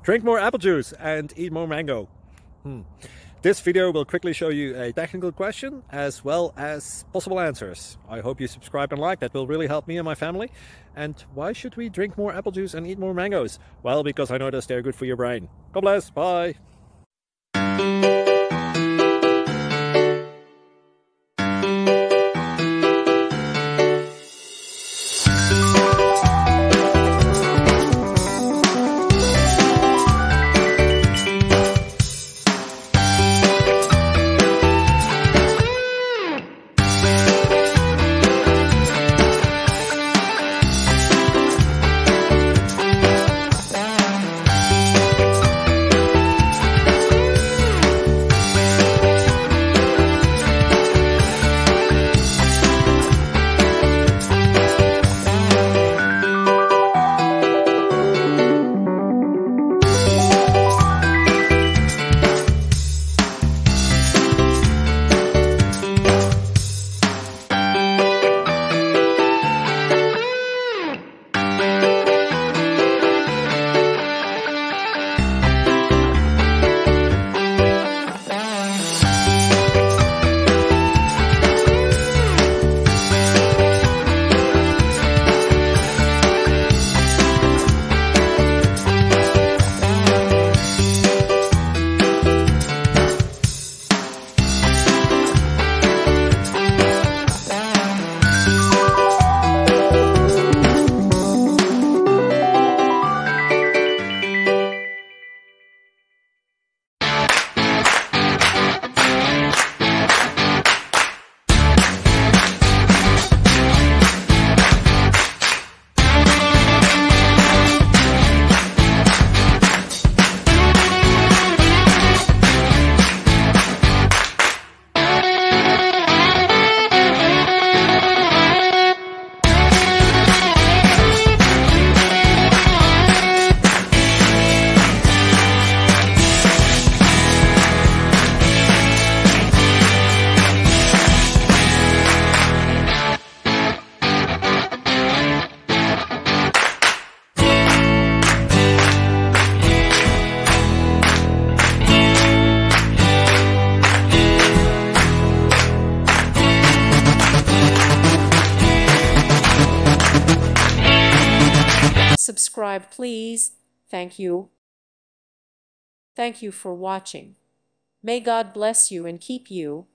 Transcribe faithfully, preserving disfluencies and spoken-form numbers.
Drink more apple juice and eat more mango. Hmm. This video will quickly show you a technical question as well as possible answers. I hope you subscribe and like, that will really help me and my family. And why should we drink more apple juice and eat more mangoes? Well, because I noticed they're good for your brain. God bless, bye! Subscribe, please. Thank you. Thank you for watching. May God bless you and keep you.